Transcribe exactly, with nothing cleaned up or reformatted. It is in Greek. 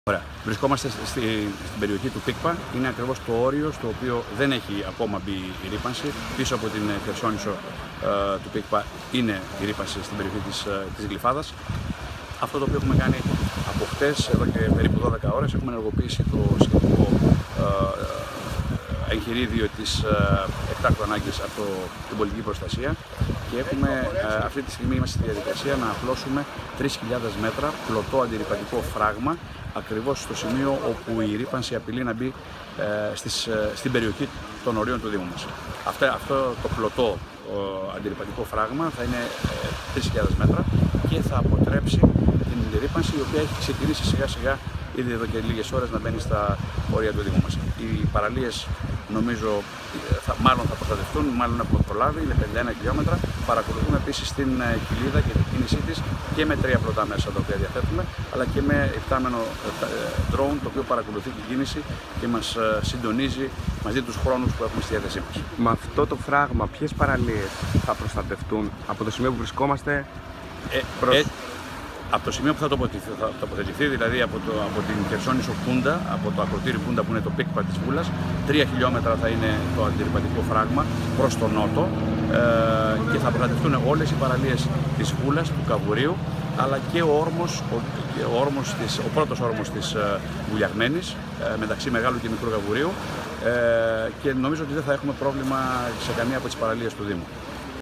Ωραία. Βρισκόμαστε στη, στην περιοχή του Πίκπα. Είναι ακριβώς το όριο στο οποίο δεν έχει ακόμα μπει η ρύπανση. Πίσω από την Χερσόνησο ε, του Πίκπα είναι η ρύπανση στην περιοχή της, ε, της Γλυφάδας. Αυτό το οποίο έχουμε κάνει από χτες, εδώ και περίπου δώδεκα ώρες, έχουμε ενεργοποιήσει το σχετικό ε, εγχειρίδιο της ε, εκτάκτου ανάγκης από την πολιτική προστασία και έχουμε, ε, αυτή τη στιγμή είμαστε στη διαδικασία να απλώσουμε τρεις χιλιάδες μέτρα πλωτό αντιρρυπαντικό φράγμα ακριβώς στο σημείο όπου η ρύπανση απειλεί να μπει ε, στις, ε, στην περιοχή των ορίων του Δήμου μας. Αυτό, αυτό το πλωτό ε, αντιρρυπαντικό φράγμα θα είναι ε, τρεις χιλιάδες μέτρα και θα αποτρέψει την ρύπανση, η οποία έχει ξεκινήσει σιγά σιγά ήδη εδώ και λίγες ώρες να μπαίνει στα όρια του Δήμου μας. Οι παραλίες νομίζω θα, μάλλον θα προστατευτούν, μάλλον έχουμε προλάβει, είναι πενήντα ένα χιλιόμετρα. Παρακολουθούμε επίσης την κοιλίδα και την κίνησή της και με τρία πλωτά μέσα τα οποία διαθέτουμε, αλλά και με υπτάμενο drone το οποίο παρακολουθεί την κίνηση και μας συντονίζει μαζί τους χρόνους που έχουμε στη διάθεσή μας. Με αυτό το φράγμα, ποιες παραλίες θα προστατευτούν από το σημείο που βρισκόμαστε ε, προς... ε, Από το σημείο που θα τοποθετηθεί, θα τοποθετηθεί δηλαδή από, το, από την Χερσόνησο Πούντα, από το ακροτήρι Πούντα που είναι το Πίκπα της Βούλας, τρία χιλιόμετρα θα είναι το αντιρρυπαντικό φράγμα προς τον νότο ε, και θα προστατευτούν όλες οι παραλίες της Βούλας, του Καβουρίου, αλλά και ο, όρμος, ο, ο, όρμος της, ο πρώτος όρμος της ε, Βουλιαγμένης, ε, μεταξύ Μεγάλου και Μικρού Καβουρίου, ε, και νομίζω ότι δεν θα έχουμε πρόβλημα σε καμία από τις παραλίες του Δήμου.